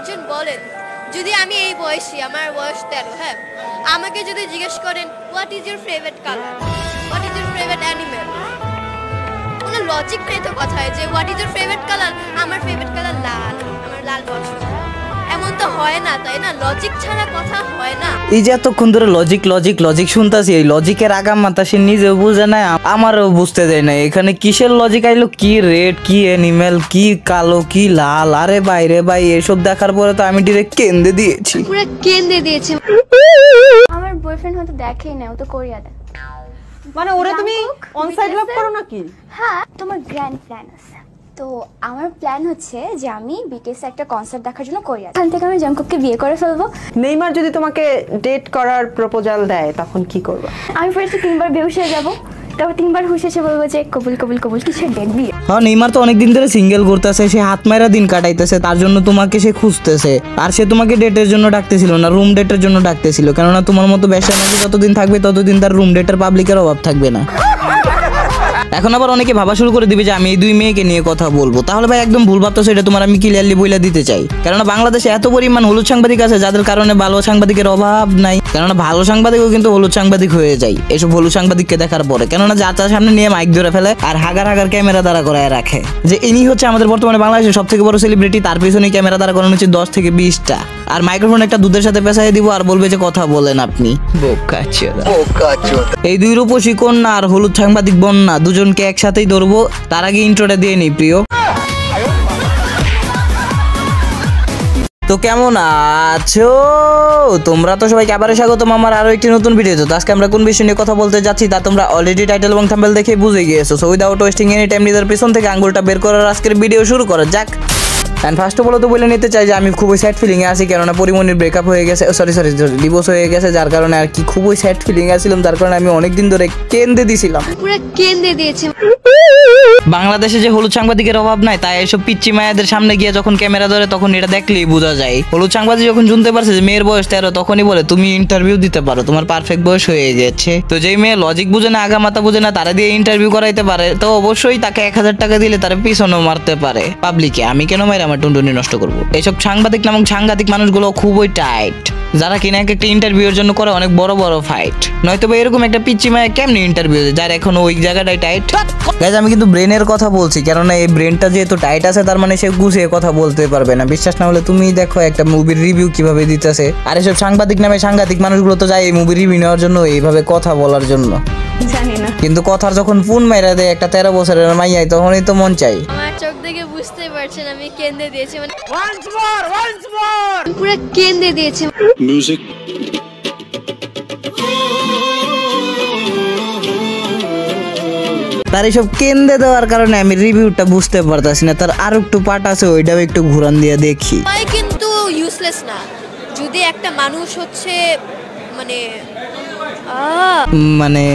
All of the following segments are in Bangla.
একজন বলেন, যদি আমি এই বয়সী, আমার বয়স 13, হ্যাঁ, আমাকে যদি জিজ্ঞেস করেন what is your favourite colour, what is your favourite animal, কোনো লজিক নেই তো কথায় যে what is your favourite colour, আমার ফেভারিট কালার লাল, আমার লাল পছন্দ, এমন তো হয় না, তাই না? লজিক ছাড়া কথা হয় না। এই যে এতক্ষণ ধরে লজিক শুনতাছি, এই লজিকের আগাম মাথা সে নিজেও বুঝে না, আমারও বুঝতে দেয় না এখানে কিসের লজিক আইলো, কি রেড, কি অ্যানিমেল, কি কালো, কি লাল। আরে ভাই এসব দেখার পরে তো আমি ডিরেক্ট কেন্দে দিয়েছি, পুরো কেন্দে দিয়েছি। আমার বয়ফ্রেন্ড হয়তো দেখেই না, ও তো কোরিয়াতে। মানে ওরে তুমি অন সাইড লাভ করো নাকি? হ্যাঁ, তোমার গ্র্যান্ড প্ল্যান আছে। তো আমার প্ল্যান হচ্ছে যে আমি বিটিএস একটা কনসার্ট দেখার জন্য কোরিয়া, এখান থেকে আমি জঙ্কুককে বিয়ে করে ফেলবো। নেইমার যদি তোমাকে ডেট করার প্রপোজাল দেয় তখন কি করবে? আমি ফার্স্টে 3বার বেহুশ হয়ে যাবো, তারপর 3বার হুশ এসে বলবো যে কবুল কবুল কবুল, কিসের ডেট বিয়ে। হ্যাঁ, নেইমার তো অনেকদিন ধরে সিঙ্গেল ঘুরতেছে, সে হাত মারা দিন কাটাইতেছে, তার জন্য তোমাকে সে খুঁজতেছে। আর সে তোমাকে ডেটের জন্য ডাকতেছিল না, রুম ডেটের জন্য ডাকতেছিল, কেননা তোমার মতো ব্যবসা নাকি যতদিন থাকবে ততদিন তার রুম ডেটের পাবলিকের অভাব থাকবে না। এখন আবার অনেকে ভাবা শুরু করে দিবে যে আমি এই দুই মেয়েকে নিয়ে কথা বলবো, তাহলে ভাই একদম ভুল ভাবতেছো, এটা তোমার আমি ক্লিয়ারলি বইলা দিতে চাই। কেননা বাংলাদেশে এত পরিমাণ হলুদ সাংবাদিক আছে যাদের কারণে ভালো সাংবাদিকের অভাব নাই, কেননা ভালো সাংবাদিকও কিন্তু হলুদ সাংবাদিক হয়ে যায় এসব হলুদ সাংবাদিককে দেখার পরে, কেননা যার তার সামনে নিয়ে মাইক ধরে ফেলে আর হাগার ক্যামেরা দ্বারা করায় রাখে যে ইনি হচ্ছে আমাদের বর্তমানে বাংলাদেশের সব থেকে বড় সেলিব্রিটি, তার পিছনে ক্যামেরা দ্বারা করানো হচ্ছে 10 থেকে 20টা, আর মাইক্রোফোন একটা দুধের সাথে পেঁচাই দিব আর বলবে যে কথা বলেন আপনি। এই দুই রূপসী কন্যা আর হলুদ সাংবাদিক বন্যা দুজনকে একসাথেই ধরবো। তার আগে ইন্ট্রোটা দিয়ে নেই প্রিয়। তো কেমন আছো তোমরা? তো সবাইকে আবার স্বাগতম আমার আরো একটি নতুন ভিডিওতে। তো আজকে আমরা কোন বিষয় নিয়ে কথা বলতে যাচ্ছি তা তোমরা অলরেডি টাইটেল এবং থাম্বনেল দেখে বুঝে গিয়েছো। So without wasting any time নিজের পিছন থেকে আঙ্গুলটা বের করার আজকের ভিডিও শুরু করা যাক। অ্যান্ড ফার্স্ট অফ অল তো বলে নিতে চাই যে আমি খুবই স্যাড ফিলিংয়ে আছি, কেননা পরিমণির ব্রেকআপ হয়ে গেছে, সরি ডিভোর্স হয়ে গেছে, যার কারণে আর কি খুবই স্যাড ফিলিং আসছিলাম, যার কারণে আমি অনেকদিন ধরে কেন্দে দিছিলাম, পুরো কেন্দে দিয়েছি। বাংলাদেশে যে হলুদ সাংবাদিকের অভাব নাই, তাই এসব পিচ্চি মায়েদের সামনে গিয়ে যখন ক্যামেরা ধরে তখন এটা দেখলেই বোঝা যায়। হলুদ সাংবাদিক যখন শুনতে পারছে যে মেয়ের বয়স 13, তখনই বলে তুমি ইন্টারভিউ দিতে পারো, তোমার পারফেক্ট বয়স হয়ে গেছে। তো যেই মেয়ে লজিক বুঝে না, আগা মাথা বুঝে না, তারা দিয়ে ইন্টারভিউ করাইতে পারে, তো অবশ্যই তাকে 1000 টাকা দিলে তারা পিছনেও মারতে পারে পাবলিকে। আমি কেন মাইরে আমার টুনটুনি নষ্ট করবো? এইসব সাংবাদিক নামক সাংঘাতিক মানুষগুলো খুবই টাইট, যারা কিনা একটা ইন্টারভিউর জন্য করে অনেক বড় বড় ফাইট। নয়তো বা এরকম একটা পিচ্চি মায়ের কেমনি ইন্টারভিউ দেয় যার এখন ওই জায়গাটাই টাইট। গাইজ আমি কিন্তু ব্রেনের কথা বলছি, কেননা এই ব্রেনটা যেহেতু টাইট আছে তার মানে সে গুছিয়ে কথা বলতে পারবে না। বিশ্বাস না হলে তুমি দেখো একটা মুভির রিভিউ কিভাবে দিতেছে। আর এসব সাংবাদিক নামে সাংঘাতিক মানুষগুলো তো যায় এই মুভির রিভিউ নেওয়ার জন্য, এইভাবে কথা বলার জন্য, জানি না। কিন্তু কথার যখন ফোন মাইরা দেয় একটা 13 বছরের মাইয়াই, তখনই তো মন চাই। আমার চোখ দেখে বুঝতে পারছেন আমি কেন্দে দিয়েছি, মানে once more পুরো কেন্দে দিয়েছি। মিউজিক তার এইসব কেন্দে দেওয়ার কারণে আমি রিভিউটা বুঝতে পারতাছি না, তার আর একটু পার্ট আছে ওইটাও একটু ঘুরান দিয়ে দেখি। কিন্তু ইউজলেস না, যদি একটা মানুষ হচ্ছে মানে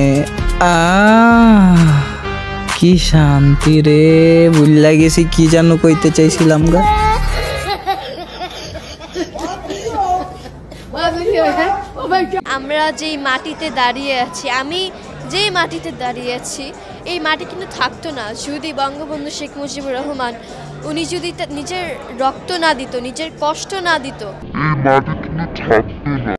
কি শান্তি রে, বুঝলা গেছি কি জানো কইতে চাইছিলাম গা। আমরা যেই মাটিতে দাঁড়িয়ে আছি, আমি যেই মাটিতে দাঁড়িয়ে আছি, এই মাটি কিন্তু থাকতো না যদি বঙ্গবন্ধু শেখ মুজিবুর রহমান উনি যদি নিজের রক্ত না দিত, নিজের কষ্ট না দিত, এই মাটি কিন্তু থাকতো না।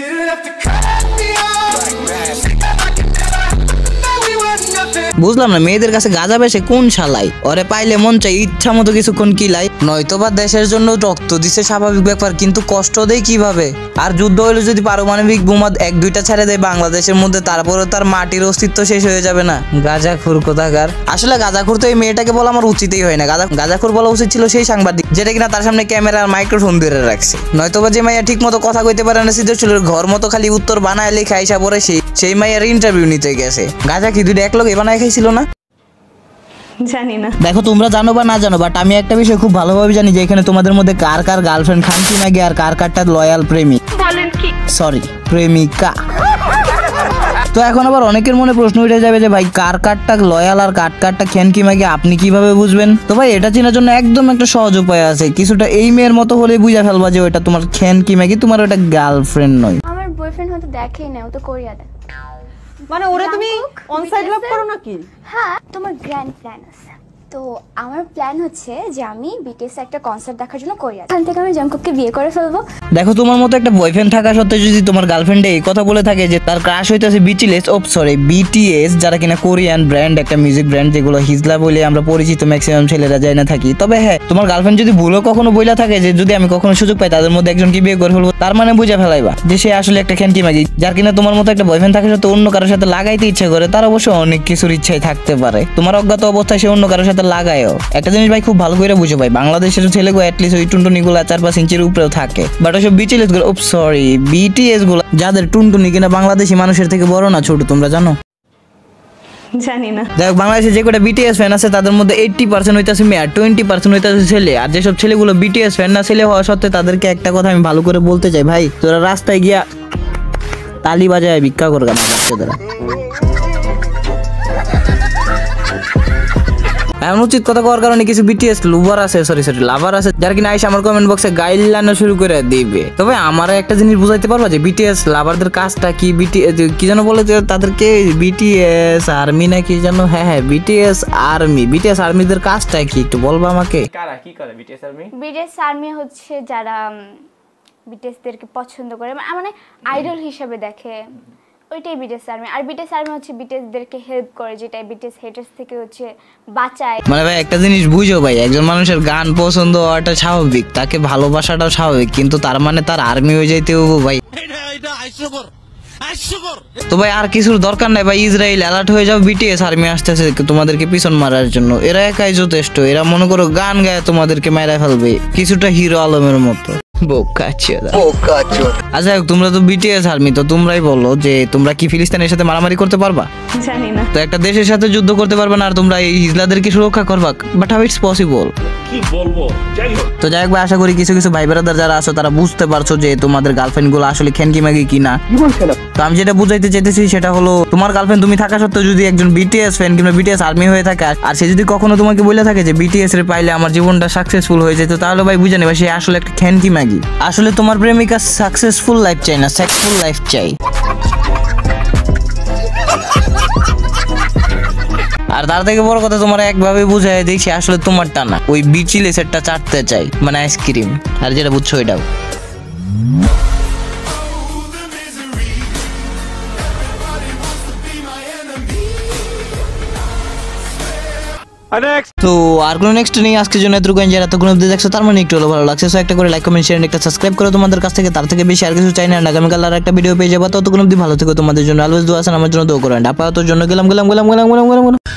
বুঝলাম না মেয়েদের কাছে গাঁজা বেশে কোন শালাই, ওরে পাইলে মন চাই ইচ্ছা মতো কিছুক্ষণ কিলাই, নয়তোবা দেশের জন্য রক্ত দিছে স্বাভাবিক ব্যাপার, কিন্তু কষ্ট দেয় কিভাবে? আর যুদ্ধ হইলে যদি পারমাণবিক বোমা 1-2টা ছেড়ে দেয় বাংলাদেশের মধ্যে, তারপরে তার মাটির অস্তিত্ব শেষ হয়ে যাবে না? গাঁজাখোর কোথাকার। আসলে গাঁজাখোর তো এই মেয়েটাকে বলা আমার উচিতই হয় না, গাঁজাখোর বলা উচিত ছিল সেই সাংবাদিক যেটা কিনা তার সামনে ক্যামেরা আর মাইক্রোফোন ধরে রাখছে। নয়তোবা যে মাইয়া ঠিক মতো কথা কইতে পারে না, সিদ্ধেশ্বরের ঘর মতো খালি উত্তর বানায় লেখা আইসা পরে সেই মাইয়ার ইন্টারভিউ নিতে গেছে। গাঁজা কি দুইটা একলগে বানায় খাইছিল না? জানি না। দেখো তোমরা জানো বা না জানো, বাট আমি একটা বিষয় খুব ভালোভাবে জানি যে এখানে তোমাদের মধ্যে কার কার গার্লফ্রেন্ড খানকি নাগে আর কার কারটা লয়াল প্রেমিক, বলেন কি, সরি প্রেমিকা। তো এখন আবার অনেকের মনে প্রশ্ন উঠে যাবে যে ভাই কার কারটা লয়াল আর কার কারটা খানকি মাগে আপনি কিভাবে বুঝবেন? তো ভাই এটা চেনার জন্য একদম একটা সহজ উপায় আছে, কিছুটা এই মেয়ের মতো হলে বুঝা ফেলবা যে ওটা তোমার খানকি মাগে, তোমার ওটা গার্লফ্রেন্ড নয়। আমার বয়ফ্রেন্ড হয়তো দেখেই না, ও তো কোরিয়াতে। মানে ওরে তুমি অন সাইড লাভ করো নাকি? হ্যাঁ, তোমার গ্র্যান্ড প্ল্যান আছে। তো আমার প্ল্যান হচ্ছে যে আমি বিটিএস একটা কনসার্ট দেখার জন্য কোরিয়া এখান থেকে আমি জঙ্কুককে বিয়ে করে ফেলবো। দেখো তোমার মতো একটা বয়ফ্রেন্ড থাকা সত্ত্বেও যদি তোমার গার্লফ্রেন্ডে এই কথা বলে থাকে যে তার ক্রাশ হইতেছে বিটিএস যারা কিনা কোরিয়ান ব্র্যান্ড, একটা মিউজিক ব্র্যান্ড যেগুলো হিজলা বলে আমরা পরিচিত ম্যাক্সিমাম ছেলেরা যাই না থাকি, তবে হ্যাঁ তোমার গার্লফ্রেন্ড যদি ভুলও কখনো বইলা থাকে যে যদি আমি কখনো সুযোগ পাই তাদের মধ্যে একজনকে বিয়ে করে ফেলবো, তার মানে বুঝা ফেলাইবা যে সে আসলে একটা খ্যান্টি মাগি। যার কিনা তোমার মতো একটা বয়ফ্রেন্ড থাকা সত্ত্বেও অন্য কারোর সাথে লাগাইতে ইচ্ছে করে, তার অবশ্য অনেক কিছুর ইচ্ছাই থাকতে পারে। তোমার অজ্ঞাত অবস্থায় সে অন্য কারোর সাথে লাগায়ও। একটা জিনিস ভাই খুব ভালো করে বুঝো ভাই, বাংলাদেশের ছেলেগুলো অ্যাটলিস্ট ওই টুনটুনি গুলো 4-5 ইঞ্চির উপরেও থাকে, বাট ওইসব বিটিএস গুলো যাদের টুনটুনি কিনা বাংলাদেশি মানুষের থেকে বড় না ছোট, তোমরা জানো? জানি না। দেখ বাংলাদেশে যে কটা বিটিএস ফ্যান আছে তাদের মধ্যে 80% হইতাছে মেয়ে আর 20% হইতাছে ছেলে। আর যেসব ছেলেগুলো বিটিএস ফ্যান না ছেলে হওয়া সত্ত্বেও তাদেরকে একটা কথা আমি ভালো করে বলতে চাই, ভাই তোরা রাস্তায় গিয়া তালি বাজায় ভিক্ষা করগা না বাচ্চাদের। এমন উচিত কথা করার কারণে কিছু বিটিএস লাভার আছে যারা কিনা আইসা আমার কমেন্ট বক্সে গাইলানো শুরু করে দিবে। তবে আমার একটা জিনিস বুঝাইতে পারবা যে বিটিএস লাভারদের কাজটা কি, কি যেন বলে যে তাদেরকে বিটিএস আর্মি না কি যেন, হ্যাঁ বিটিএস আর্মিদের কাজটা কি একটু বলবা আমাকে? কারা কি করে বিটিএস আর্মি? বিটিএস আর্মি হচ্ছে যারা বিটিএসদেরকে পছন্দ করে, মানে আইডল হিসেবে দেখে, ওইটাই বিটিএস আর্মি। আর বিটিএস আর্মি হচ্ছে বিটিএসদেরকে হেল্প করে, যেটা বিটিএস হেটার্স থেকে হচ্ছে বাঁচায়। মানে ভাই একটা জিনিস বুঝো ভাই, একজন মানুষের গান পছন্দ হওয়াটা স্বাভাবিক, তাকে ভালোবাসাটাও স্বাভাবিক, কিন্তু তার মানে তার আর্মি হয়ে যাইতে হবে ভাই। তো ভাই আর কিছুর দরকার নাই ভাই, ইসরায়েল অ্যালার্ট হয়ে যাও, বিটিএস আর্মি আসতেছে তোমাদেরকে পিছন মারার জন্য। এরা একাই যথেষ্ট, এরা মনে করো গান গায়ে তোমাদেরকে মেরে ফেলবে, কিছুটা হিরো আলমের মতো। আচ্ছা তোমরা তো বিটিএস আর্মি, তো তোমরাই বলো যে তোমরা কি ফিলিস্তিনের সাথে মারামারি করতে পারবা? জানি না। তো একটা দেশের সাথে যুদ্ধ করতে পারবে না আর তোমরা এই হিজলাদেরকে সুরক্ষা করবা, বাট হাউ ইটস পসিবল? কি বলবো, যাই হোক। তো যাই হোক ভাই, আশা করি কিছু কিছু ভাই ব্রাদার যারা আছো তারা বুঝতে পারছো যে তোমাদের গার্লফ্রেন্ড গুলো আসলে খ্যানকি মাগি কিনা। তো আমি যেটা বুঝাইতে চাইতেছি সেটা হলো, তোমার গার্লফ্রেন্ড তুমি থাকা সত্ত্বেও যদি একজন বিটিএস ফ্যান কিংবা বিটিএস আর্মি হয়ে থাকে আর সে যদি কখনো তোমাকে বলে থাকে যে বিটিএস রে পাইলে আমার জীবনটা সাকসেসফুল হয়ে যেত, তাহলে ভাই বুঝে নেবা সে আসলে একটা খ্যানকি মাগি। আসলে তোমার প্রেমিকা সাকসেসফুল লাইফ চাই না, সেক্সফুল লাইফ চাই। আর তার থেকে বড় কথা তোমার একভাবে বুঝাই দেখছি আসলে তোমারটা না, ওই বিচিলে সেটটা চাটতে চাই, মানে আইসক্রিম। আর যেটা বুঝছো এটাও। তো আর কোনো নেক্সট নেই আজকের জন্য, এতটুকু যারা এতক্ষণ অব্দি দেখছো তার মানে একটু হলো ভালো লাগছে, সো একটা করে লাইক কমেন্ট শেয়ার একটা সাবস্ক্রাইব করো তোমাদের কাছ থেকে, তার থেকে বেশি আর কিছু চাই না। আগামীকাল আর একটা ভিডিও পেয়ে যাবো, ততক্ষণ অব্দি ভালো থেকো, তোমাদের জন্য অলওয়েজ দোয়া আছে, আমার জন্য দোয়া করো। আপাতত জন্য গেলাম।